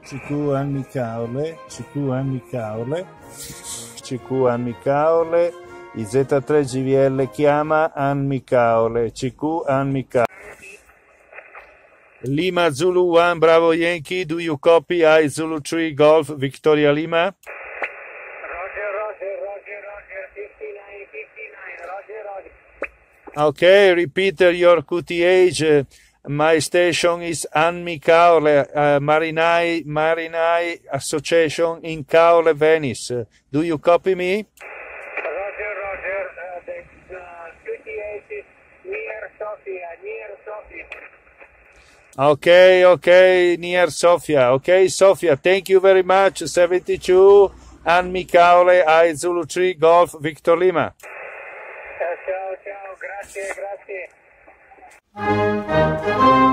CQ Anni Caole, CQ Anni Caole, CQ Anni Caole, IZ3 GVL chiama Anni Caole, CQ Anni Caole. Lima Zulu 1, Bravo Yankee, do you copy? I Zulu 3 Golf Victoria Lima? Roger, 59, Roger. Okay, repeat your QTH. My station is Anmi Caole, Marinai Association in Caole, Venice. Do you copy me? Roger, the QTH is near Sofia. Okay, near Sofia. Okay, Sofia, thank you very much. 72, Anmi Caole, I Zulu 3 Golf Victor Lima. Ciao, grazie.